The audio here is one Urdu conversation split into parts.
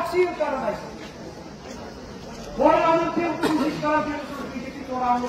تقسیم کرنا ہے اور انتم کوشش کران بی جے پی دوران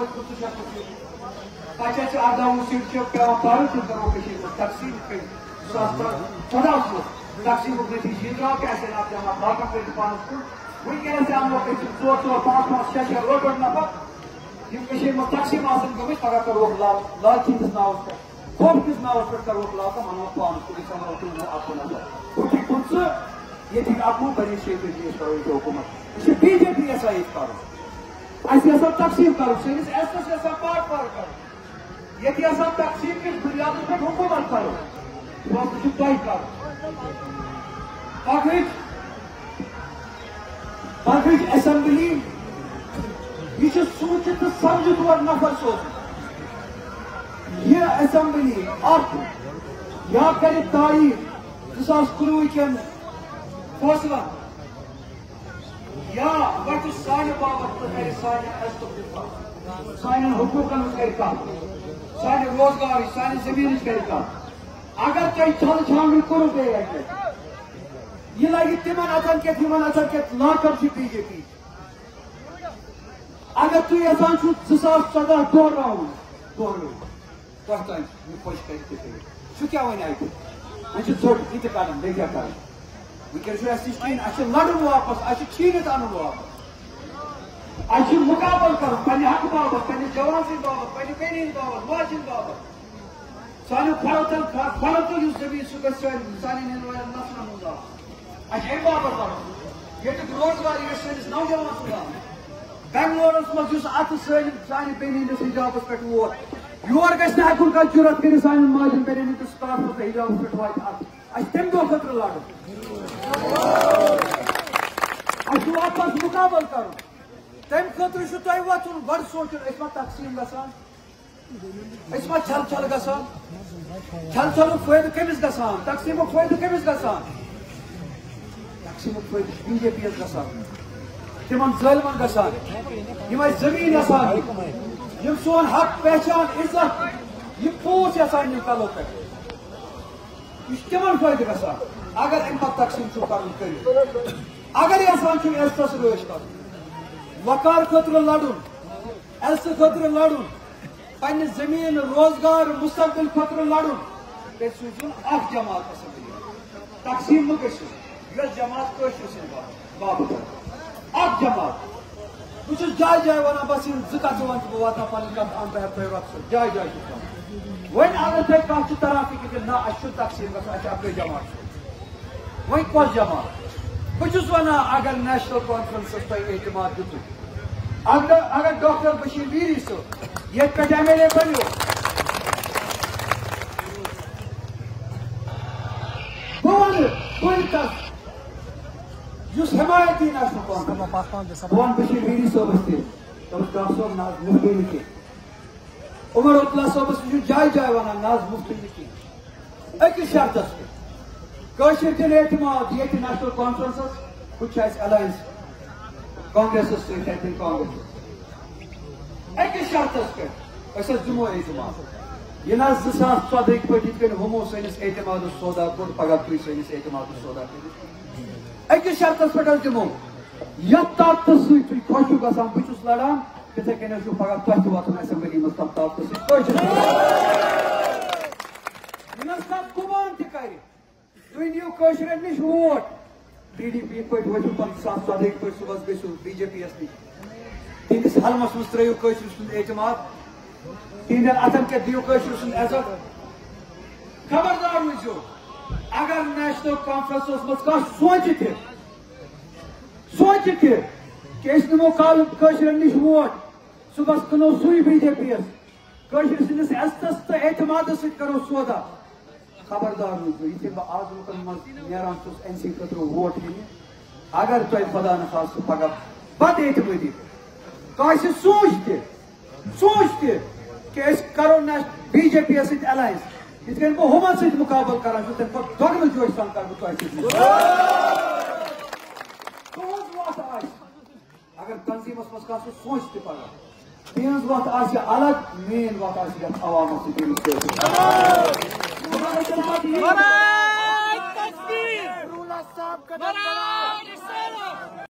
پچھے اردہ سیٹ پیوان پارن تم کرو تقسیم کر تقسیم نتیجہ یہ درو کہ اہتمام جمع باقی کر پانس کن ونکس انو ژور ژور پانچ پانچ شےٚ شےٚ ٲٹھ ٲٹھ نفر یم مز تقسیم آن گمت پگہ کروک لال چیز ناوس پہ خوف کس ناوس پہ کروک لال تو منو پانس کن سمجھو تم اکو نفر اٹھی پنچہ یہ اکو بنی شیت کرو یہ حکومت یہ بی جے پی یسا یہ کرو تقسیم کرو سنس ایسس یسا پار پار کرو یہ تقسیم کس بنیاد پہ حکومت کرو تہ کرو پگہ اسمبلی یہ سوچت تو سمجھت اور نفر سوچ یہ اسمبلی اخ یا کر تعریف 2019 کن فیصلہ یا وقت سانہ باپت تو کر سانہ عزت دفاع سانہ حقوقن کر کت سانہ روزگار سانہ زمین کر کت اگر تھی چھل چھاوی کرو بیٚیہِ اکہِ یہ لگہ تمن اتن کت لاکر بی جے پی اگر تھی یژھان چھو 2014 دہراؤن تہ تام خوش کر سہ کیا ون اتہ وۄنۍ چھِ ژوٚٹ یہِ تہِ کران بیٚیہِ کیٛاہ کران ونکیٚن چھُ اَسہِ نِش کِہیٖنۍ اَسہِ چھُ لڑُن واپس اَسہِ چھُ چھیٖنِتھ اَنُن واپس اَسہِ چھُ مُقابل کرُن پننہِ حقہٕ باپتھ پننِس جوان سٕنٛدِ باپتھ پننہِ بیٚنہِ ہٕنٛدِ باپتھ ماجہِ ہٕنٛدِ باپتھ سانیو فرتن یُس زمیٖن سُہ گژھِ سانٮ۪ن ہِنٛدۍ والٮ۪ن نفرن ہُنٛد آسُن اَسہِ چھُ اَمہِ باپتھ کرُن ییٚتیُک روزگار یہِ گژھِ سٲنِس نوجوان سُنٛد بنگلورس منٛز یُس اتھٕ سانہِ بیٚنہِ ہٕنٛدِس حجابس پٮ۪ٹھ ووت یور گژھِ نہٕ ہٮ۪کُن کانٛہہ جُرت کٔرِتھ سانٮ۪ن ماجٮ۪ن بیٚنٮ۪ن ہٕنٛدِس طرفس حجابس پٮ۪ٹھ واتہِ اتھ اَسہِ تَمہِ دۄہ خٲطرٕ لڑُن اَسہِ چھُ واپس مُقابل کرُن تَمہِ خٲطرٕ چھُ تۄہہِ وۄتھُن گۄڈٕ سونٛچُن أسۍ ما تقسیٖم گژھان أسۍ ما چھل چھل گژھان چھل چھلُک فٲیدٕ کٔمِس گژھان تقسیٖمُک فٲیدٕ کٔمِس گژھان تقسیٖمُک فٲیدٕ چھُ بی جے پی یس گژھان تمن ظٲلمن گژھان یم اَسہِ زمیٖن یژھان یم سون حق پہچان عزت یہ پوٗژھ یژھان نِنۍ کلو پٮ۪ٹھ یہ چھُ تمن فٲیدٕ گژھان اگر امہِ پتہٕ تقسیٖم چھُو کرُن کٔرِو اگر یژھان چھُو عزتس رٲچھ کرُن وقار خٲطرٕ لڑُن عزتہٕ خٲطرٕ لڑُن پننہِ زمیٖن روزگار مستقبل خٲطرٕ لڑُن تیٚلہِ سوٗزِوُن اکھ جماعت اسمبلی تقسیٖم مہٕ گٔژھِو یۄس جماعت کٲشرِ سٕنٛدِ باپتھ اکھ جماعت بہٕ چھُس جایہِ جایہِ ونان بس یِم زٕ کتھٕ ون تہٕ بہٕ واتناو پنٕنۍ کتھ بہٕ ہٮ۪کہٕ تۄہہِ رۄپسُن جایہِ جایہِ چھُس ونان وۄنۍ اگر تۄہہِ کانٛہہ چھُ تران فِکرِ کہِ نہ اَسہِ چھُنہٕ تقسیٖم گژھُن اَسہِ چھِ اکٕے جماعت وۄنۍ کۄس جماعت بہٕ چھُس ونان اگر نیشنل کانفرنسس تۄہہِ اعتماد دِتُو اگر ڈاکٹر بشیر میٖری صٲب ییٚتہِ پٮ۪ٹھ ایم ایل اے بنیو بہٕ ونہٕ کُنہِ کتھ یُس حمایتی نیشنل کانفرنس بہٕ ونہٕ بشیر میٖری صٲبس تہِ دوٚپُس ڈاکٹر صٲب نہ حظ مُفتٕے نہٕ کینٛہہ عمر عبداللہ صٲبس تہِ چھُ جایہِ جایہِ ونان نہ حظ مُفتٕے نہٕ کینٛہہ أکِس شرطس پٮ۪ٹھ کٲشِر دِن اعتماد ییٚتہِ نیشنل کانفرنسس ہُہ چھُ اَسہِ الاینس کانگریسس سۭتۍ ہٮ۪کہِ کانگریس أکِس شرطس پٮ۪ٹھ أسۍ حظ دِمو اعتماد یہِ نہ حظ 2014 پٲٹھۍ یِتھ کٔنۍ ہُمو سٲنِس اعتمادس سودا کوٚر پگاہ تُہۍ سٲنِس اعتمادس سودا کٔرِتھ أکِس شرطس پٮ۪ٹھ حظ دِمو یتھ طاقتس سۭتۍ تُہۍ خۄش چھِو گژھان بہٕ چھُس لڑان تِتھے کٔنۍ حظ چھُ پگاہ تۄہہِ تہِ واتُن اسمبلی منٛز تتھ طاقتس سۭتۍ کٲشِر یہِ نہ حظ کانٛہہ گُمان تہِ کرِ تُہۍ نِیِو کٲشرٮ۪ن نِش ووٹ ٹی ڈی پی پٲٹھۍ ؤتھِو 2014 پٲٹھۍ صُبحس گٔژھِو بی جے پی یس نِش تِہنٛدِس حلمس منٛز ترٲیِو کٲشرِ سُنٛد اعتماد تِہنٛدٮ۪ن اتھن کٮ۪تھ دِیِو کٲشرِ سُنٛد عزت خبردار روٗزِو اگر نیشنل کانفرنسس منٛز کانٛہہ سونچہِ تہِ کہ أسۍ نِمو کٲشرٮ۪ن نِش ووٹ صُبحس کٕنو سُے بی جے پی یس کٲشرِ سٕنٛدِس عزتس تہٕ اعتمادس سۭتۍ کرو سودا خبردار روٗزِو یِتھُے بہٕ آز لُکن منٛز نیران چھُس این سی خٲطرٕ ووٹ ہینہِ اگر تۄہہِ خۄدا نخواستہٕ پگاہ بد اعتمٲدی کانٛہہ آسہِ سونچ تہِ کہ أسۍ کرو بی جے پی یس سۭتۍ الاینس یِتھ کٔنۍ بہٕ ہُمن سۭتۍ مُقابل کران چھُس تمہِ کھۄتہٕ دۄگنہٕ جوشہِ سان کرٕ بہٕ تۄہہِ سۭتۍ تُہنٛز وتھ آسہِ اگر تنظیٖمس منٛز کانٛہہ سُہ سونچ تہِ پگاہ تِہنٛز وتھ آسہِ الگ میٲنۍ وتھ آسہِ یتھ عوامس سۭتۍ